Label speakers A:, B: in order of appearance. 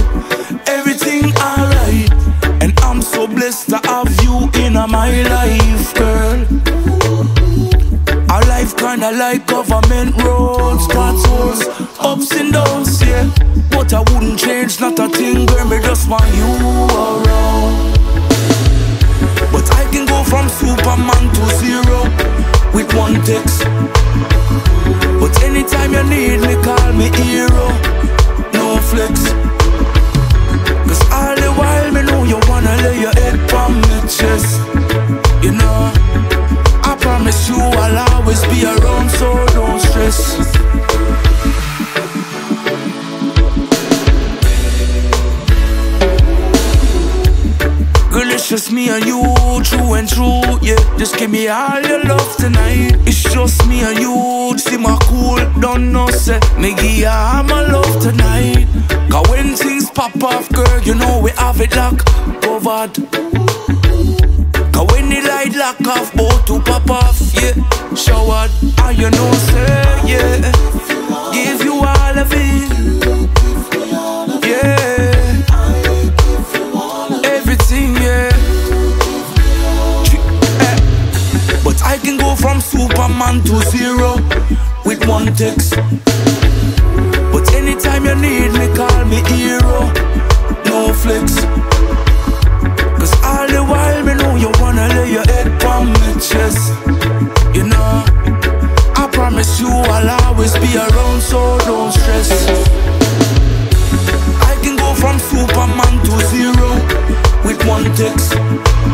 A: everything alright. And I'm so blessed to have you in my life, girl. Our life kinda like government roads, potholes, ups and downs, yeah. But I wouldn't change, not a thing, girl, me just want you around. But I can go from Superman to zero with one text. But anytime you need me, call me hero, no flex. Cause all the while me know you wanna lay your head on my chest. You know, I promise you I'll always be around, so don't stress. Girl, it's just me and you, true and true, yeah. Just give me all your love tonight. It's just me and you, see my cool, don't know, say me give you all my love tonight. Cause when things pop off, girl, you know we have it locked, covered. Cause when the light lock off, both to pop off, yeah. Showered, and you know, say, yeah. Give you all of it, yeah. Everything, yeah. But I can go from Superman to zero with one text. But anytime you need me, call me hero, no flex. Cause all the while me know you wanna lay your head on my chest. You know, I promise you I'll always be around, so don't stress. I can go from Superman to zero with one text.